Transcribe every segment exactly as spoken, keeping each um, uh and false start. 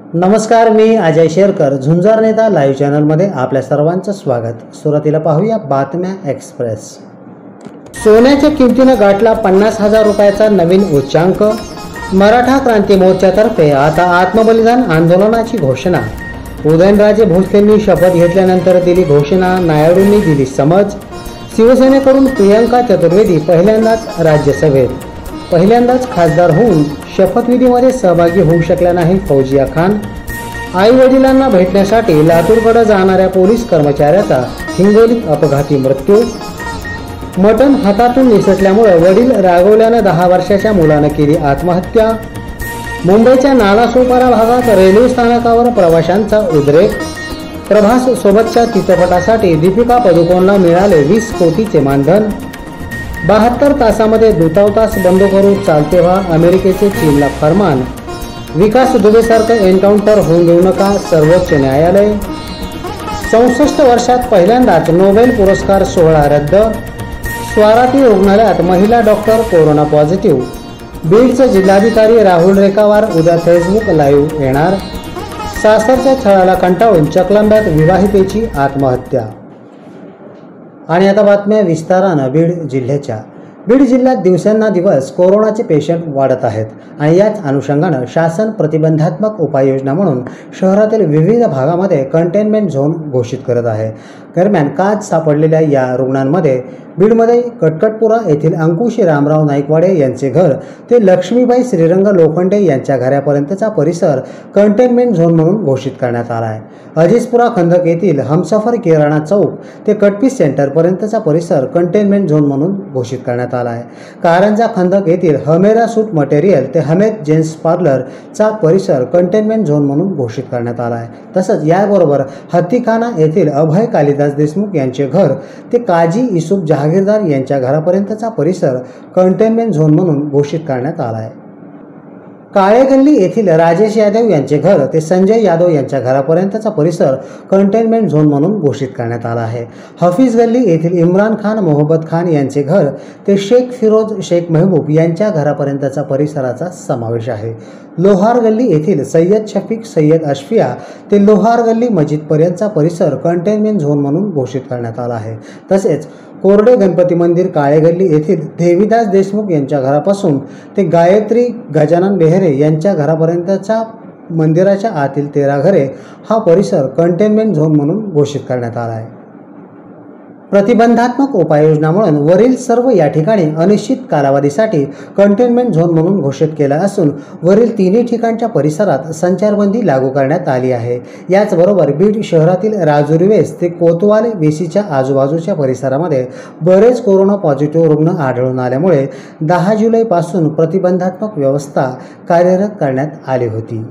नमस्कार, मी अजय शेरकर, झुंजार नेता लाईव्ह चॅनलमध्ये आपल्या सर्वांचं स्वागत। सुरुवातीला पाहूया बातम्या एक्सप्रेस। सोन्याच्या किमतीनं गाठला पन्नास हजार रुपयाचा नवीन उच्चांक। मराठा क्रांती मोर्चातर्फे आता आत्मबलिदान आंदोलनाची घोषणा। उदयनराजे भोसलेंनी शपथ घेतल्यानंतर दिली घोषणा, नायडूंनी दिली समज। शिवसेनेकडून प्रियंका चतुर्वेदी पहिल्यांदाच राज्यसभेत, पहिल्यांदाच खासदार होऊन शपथविधीमध्ये सहभागी होऊ शकल्या नाही फौजिया खान। आई वडिलांना भेटण्यासाठी लातूरकडे जाणाऱ्या पोलीस कर्मचाऱ्याचा हिंगोलीत अपघाती मृत्यू। मटण हातातून निसटल्यामुळे वडील रागवल्यानं दहा वर्षाच्या मुलानं केली आत्महत्या। मुंबईच्या नालासोपारा भागात रेल्वे स्थानकावर प्रवाशांचा उद्रेक। प्रभास सोबतच्या चित्रपटासाठी दीपिका पदुकोणला मिळाले वीस कोटीचे मानधन। बहात्तर तासामध्ये दूतावास बंद करून चालते व्हा, अमेरिकेचे चीनला फरमान। विकास दुबेसारखं एन्काउंटर होऊन देऊ नका, सर्वोच्च न्यायालय। चौसष्ट वर्षात पहिल्यांदाच नोबेल पुरस्कार सोहळा रद्द। स्वाराती रुग्णालयात महिला डॉक्टर कोरोना पॉझिटिव्ह। बीडचे जिल्हाधिकारी राहुल रेखावार उद्या फेसबुक लाईव्ह येणार। सासरच्या छळाला कंटाळून चकलंब्यात विवाहितेची आत्महत्या। आणि आता बातम्या विस्तारानं बीड जिल्ह्याच्या। बीड जिल्ह्यात दिवसेंदिवस कोरोनाचे पेशंट वाढत आहेत आणि याच अनुषंगानं शासन प्रतिबंधात्मक उपाययोजना म्हणून शहरातील विविध भागामध्ये कंटेनमेंट झोन घोषित करत आहे। दरम्यान काच सापडलेल्या या रुग्णांमध्ये बीडमध्ये कटकटपुरा येथील अंकुश रामराव नाईकवाडे यांचे घर ते लक्ष्मीबाई श्रीरंग लोखंडे यांच्या घरापर्यंतचा परिसर कंटेनमेंट झोन म्हणून घोषित करण्यात आला आहे। अजिजपुरा खंदक येथील हमसफर किराणा चौक ते कटपीस सेंटरपर्यंतचा परिसर कंटेनमेंट झोन म्हणून घोषित करण्यात आला आहे। कारंजा खंदक येथील हमेरा सूट मटेरियल ते हमेद जेन्ट्स पार्लरचा परिसर कंटेनमेंट झोन म्हणून घोषित करण्यात आला आहे। तसंच याबरोबर हत्तीखाना येथील अभय कालिदास देशमुख यांचे घर ते काजी युसुफ जहागीरदार यांच्या घरापर्यंतचा परिसर कंटेनमेंट झोन म्हणून घोषित करण्यात आला आहे। काळेगल्ली येथील राजेश यादव यांचे घर ते संजय यादव यांच्या घरापर्यंतचा परिसर कंटेनमेंट झोन म्हणून घोषित करण्यात आला आहे। हफीज गल्ली येथील इम्रान खान मोहब्बत खान यांचे घर ते शेख फिरोज शेख महबूब यांच्या घरापर्यंतचा परिसराचा समावेश आहे। लोहार गल्ली येथील सय्यद शफीक सय्यद अशफिया ते लोहार गल्ली मस्जिदपर्यंतचा परिसर कंटेनमेंट झोन म्हणून घोषित करण्यात आला आहे। तसेच कोरडे गणपती मंदिर काळेगल्ली येथील देवीदास देशमुख यांच्या घरापासून ते गायत्री गजानन बेहरे यांच्या घरापर्यंतच्या मंदिराच्या आतील तेरा घरे हा परिसर कंटेनमेंट झोन म्हणून घोषित करण्यात आला आहे। प्रतिबंधात्मक उपाययोजना म्हणून वरील सर्व या ठिकाणी अनिश्चित कालावधीसाठी कंटेनमेंट झोन म्हणून घोषित केला असून वरील तिन्ही ठिकाणच्या परिसरात संचारबंदी लागू करण्यात आली आहे। याचबरोबर बीड शहरातील राजुरी वेस ते कोतवाल वेशीच्या आजूबाजूच्या परिसरामध्ये बरेच कोरोना पॉझिटिव्ह रुग्ण आढळून आल्यामुळे दहा जुलैपासून प्रतिबंधात्मक व्यवस्था कार्यरत करण्यात आली होती।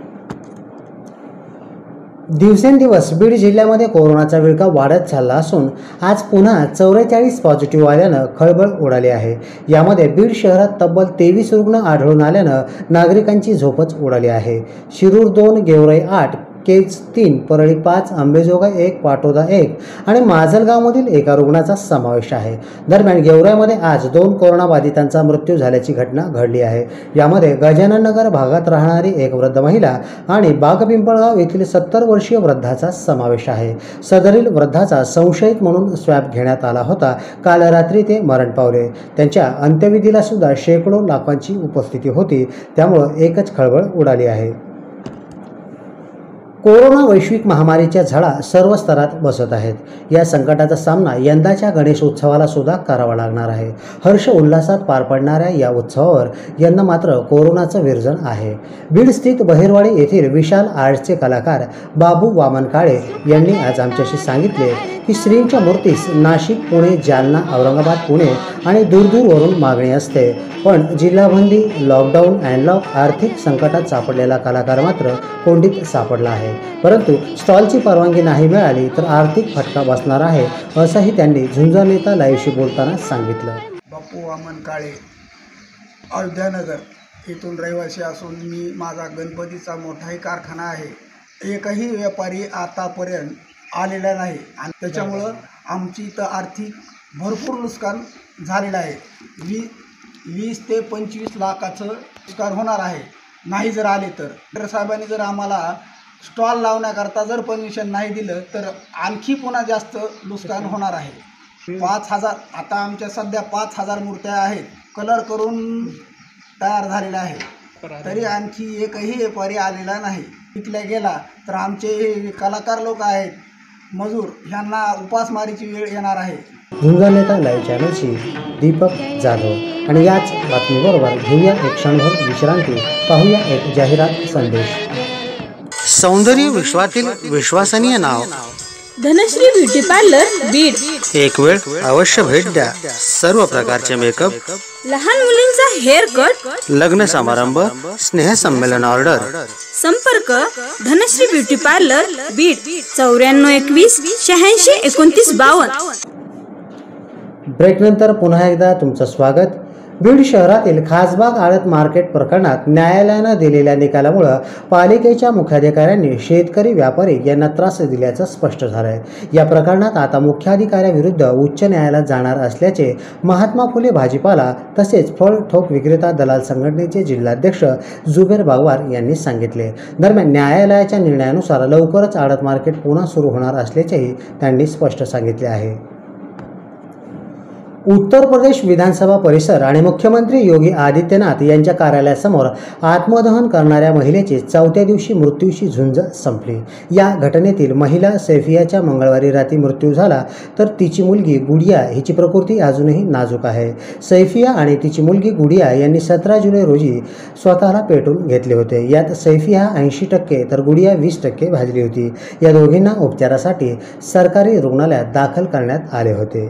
दिवसेंदिवस बीड जिल्ह्यामध्ये कोरोनाचा विळखा वाढत चालला असून आज पुन्हा चौवेचाळीस पॉझिटिव्ह आल्यानं खळबळ उडाली आहे। यामध्ये बीड शहरात तब्बल तेवीस रुग्ण आढळून आल्यानं नागरिकांची झोपच उडाली आहे। शिरूर दोन, गेवराई आठ, केज तीन, परळी पाच, अंबेजोगाई एक, पाटोदा एक आणि माजलगावमधील एका रुग्णाचा समावेश आहे। दरम्यान गेवराईमध्ये आज दोन कोरोनाबाधितांचा मृत्यू झाल्याची घटना घडली आहे। यामध्ये गजानन नगर भागात राहणारी एक वृद्ध महिला आणि बागपिंपळगाव येथील सत्तर वर्षीय वृद्धाचा समावेश आहे। सदरील वृद्धाचा संशयित म्हणून स्वॅब घेण्यात आला होता। काल रात्री ते मरण पावले। त्यांच्या अंत्यविधीला सुद्धा शेकडो लोकांची उपस्थिती होती, त्यामुळे एकच खळबळ उडाली आहे। कोरोना वैश्विक महामारीच्या झळा सर्व स्तरात बसत आहेत। या संकटाचा सामना यंदाच्या गणेशोत्सवाला सुद्धा करावा लागणार आहे। हर्ष उल्हासात पार पडणाऱ्या या उत्सवावर यंदा मात्र कोरोनाचं विरजण आहे। बीड स्थित बहिरवाडी येथील विशाल आर्टचे कलाकार बाबू वामन काळे यांनी आज आमच्याशी सांगितले की श्रींच्या मूर्तीस नाशिक, पुणे, जालना, औरंगाबाद, पुणे आणि दूरदूरवरून मागणी असते, पण जिल्हाबंदी, लॉकडाऊन, अनलॉक, आर्थिक संकटात सापडलेला कलाकार मात्र कोंडीत सापडला आहे। परंतु स्टॉलची परवानगी नाही मिळाली तर आर्थिक फटका बसणार आहे, असंही त्यांनी झुंजार नेता लाईव्हशी बोलताना सांगितलं। बापू वामन काळे, अयोध्यानगर येथून रहिवासी असून मी माझा गणपतीचा मोठाही कारखाना आहे। एकही व्यापारी आतापर्यंत आलेला नाही आणि त्याच्यामुळं आमची इथं आर्थिक भरपूर नुकसान झालेलं आहे। वी वीस ते पंचवीस लाखाचं नुकसान होणार आहे नाही जर आले तर डॉक्टर साहेबांनी जर आम्हाला स्टॉल लावण्याकरता जर परमिशन नाही दिलं तर आणखी पुन्हा जास्त नुकसान होणार आहे. पाच हजार आता आमच्या सध्या पाच हजार मूर्त्या आहेत, कलर करून तयार झालेल्या आहेत, तरी आणखी एकही व्यापारी आलेला नाही. विकल्या गेला तर आमचे कलाकार लोक आहेत, मजूर, ह्यांना उपासमारीची वेळ येणार आहे. झुंजार नेता लाईव्ह चॅनलशी दीपक जाधव. आणि याच बातमीबरोबर घेऊया एक क्षणभर विश्रांती, पाहूया एक जाहिरात संदेश. सौंदर्य विश्वातील विश्वसनीय नाव धनश्री ब्युटी पार्लर बीड. एक वेळ अवश्य भेट द्या. सर्व प्रकारचे मेकअप, लहान मुलींचा हेअर कट, लग्न समारंभ, स्नेह संमेलन ऑर्डर. संपर्क धनश्री ब्युटी पार्लर बीड चौऱ्याण्णव एकवीस शहाऐंशी एकोणतीस बावन्न. ब्रेकनंतर पुन्हा एकदा तुमचं स्वागत. बीड शहरातील खासबाग आडत मार्केट प्रकरणात न्यायालयानं दिलेल्या निकालामुळे पालिकेच्या मुख्याधिकाऱ्यांनी शेतकरी व्यापारी यांना त्रास दिल्याचं स्पष्ट झालं आहे. या प्रकरणात आता मुख्याधिकाऱ्याविरुद्ध उच्च न्यायालयात जाणार असल्याचे महात्मा फुले भाजीपाला तसेच फळ ठोक विक्रेता दलाल संघटनेचे जिल्हाध्यक्ष जुबेर बागवार यांनी सांगितले. दरम्यान न्यायालयाच्या निर्णयानुसार लवकरच आडत मार्केट पुन्हा सुरू होणार असल्याचेही त्यांनी स्पष्ट सांगितले आहे. उत्तर प्रदेश विधानसभा परिसर आणि मुख्यमंत्री योगी आदित्यनाथ यांच्या कार्यालयासमोर आत्मदहन करणाऱ्या महिलेची चौथ्या दिवशी मृत्यूशी झुंज संपली. या घटनेतील महिला सैफियाचा मंगळवारी रात्री मृत्यू झाला, तर तिची मुलगी गुडिया हिची प्रकृती अजूनही नाजूक आहे. सैफिया आणि तिची मुलगी गुडिया यांनी सतरा जुलै रोजी स्वतःला पेटवून घेतले होते. यात सैफिया ऐंशी टक्के तर गुडिया वीस टक्के भाजली होती. या दोघींना उपचारासाठी सरकारी रुग्णालयात दाखल करण्यात आले होते.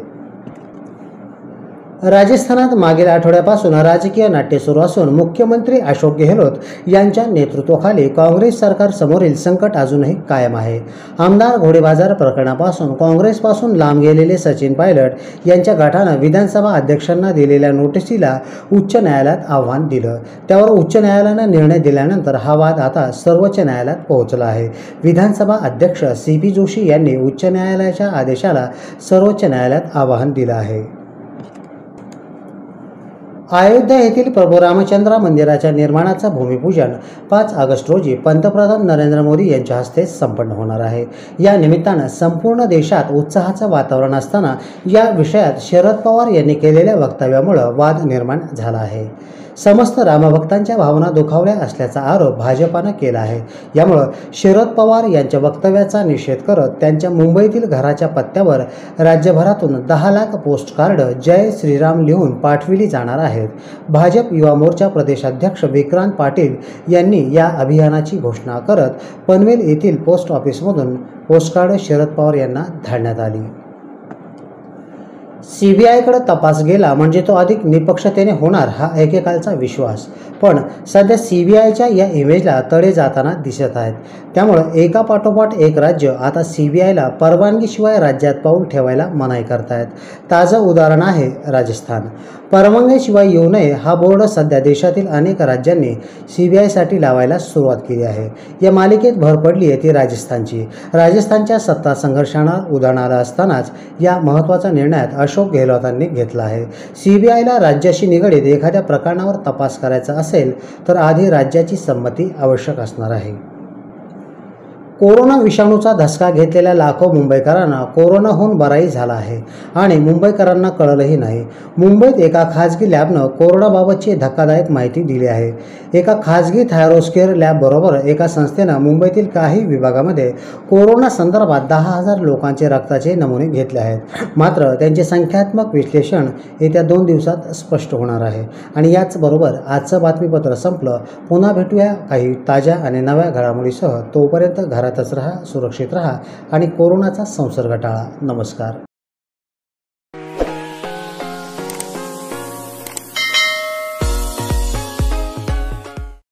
राजस्थानात मागील आठवड्यापासून राजकीय नाट्य सुरू असून मुख्यमंत्री अशोक गेहलोत यांच्या नेतृत्वाखाली काँग्रेस सरकार समोरील संकट अजूनही कायम आहे. आमदार घोडेबाजार प्रकरणापासून काँग्रेसपासून लांब गेलेले सचिन पायलट यांच्या गटानं विधानसभा अध्यक्षांना दिलेल्या नोटिसीला उच्च न्यायालयात आव्हान दिलं. त्यावर उच्च न्यायालयानं निर्णय दिल्यानंतर हा वाद आता सर्वोच्च न्यायालयात पोहोचला आहे. विधानसभा अध्यक्ष सी पी जोशी यांनी उच्च न्यायालयाच्या आदेशाला सर्वोच्च न्यायालयात आव्हान दिलं आहे. अयोध्या येथील प्रभू रामचंद्र मंदिराच्या निर्माणाचं भूमिपूजन पाच ऑगस्ट रोजी पंतप्रधान नरेंद्र मोदी यांच्या हस्ते संपन्न होणार आहे. या निमित्तानं संपूर्ण देशात उत्साहाचं वातावरण असताना या विषयात शरद पवार यांनी केलेल्या वक्तव्यामुळे वाद निर्माण झाला आहे. समस्त रामभक्तांच्या भावना दुखावल्या असल्याचा आरोप भाजपानं केला आहे. यामुळं शरद पवार यांच्या वक्तव्याचा निषेध करत त्यांच्या मुंबईतील घराच्या पत्त्यावर राज्यभरातून दहा लाख पोस्टकार्ड जय श्रीराम लिहून पाठविली जाणार आहेत. भाजप युवा मोर्चा प्रदेशाध्यक्ष विक्रांत पाटील यांनी या अभियानाची घोषणा करत पनवेल येथील पोस्ट ऑफिसमधून पोस्टकार्ड शरद पवार यांना धाडण्यात आली. सीबीआयकडे तपास गेला म्हणजे तो अधिक निपक्षतेने होणार हा एकेकाळचा विश्वास, पण सध्या सीबीआयच्या या इमेजला तडे जाताना दिसत आहेत. त्यामुळं एका पाठोपाठ एक राज्य आता सीबीआयला परवानगीशिवाय राज्यात पाऊल ठेवायला मनाई करतायत. ताजं उदाहरण आहे राजस्थान. परवानगीशिवाय येऊ नये हा बोर्ड सध्या देशातील अनेक राज्यांनी सीबीआयसाठी लावायला सुरुवात केली आहे. या मालिकेत भर पडली आहे ती राजस्थानची. राजस्थानच्या सत्ता संघर्षांना उधाण आलं असतानाच या महत्त्वाचा निर्णयात अशोक गेहलोतांनी घेतला आहे. सीबीआयला राज्याशी निगडीत एखाद्या प्रकरणावर तपास करायचा असेल तर आधी राज्याची संमती आवश्यक असणार आहे. कोरोना विषाणूचा धसका घेतलेल्या लाखो मुंबईकरांना कोरोनाहून बराई झाला आहे आणि मुंबईकरांना कळलंही नाही. मुंबईत एका खाजगी लॅबनं कोरोनाबाबतची धक्कादायक माहिती दिली आहे. एका खाजगी थायरोस्केअर लॅबबरोबर एका संस्थेनं मुंबईतील काही विभागामध्ये कोरोना संदर्भात दहा हजार लोकांचे रक्ताचे नमुने घेतले आहेत. मात्र त्यांचे संख्यात्मक विश्लेषण येत्या दोन दिवसात स्पष्ट होणार आहे. आणि याचबरोबर आजचं बातमीपत्र संपलं. पुन्हा भेटूया काही ताज्या आणि नव्या घडामोडीसह. तोपर्यंत घरातच राहा, सुरक्षित राहा आणि कोरोनाचा संसर्ग टाळा. नमस्कार.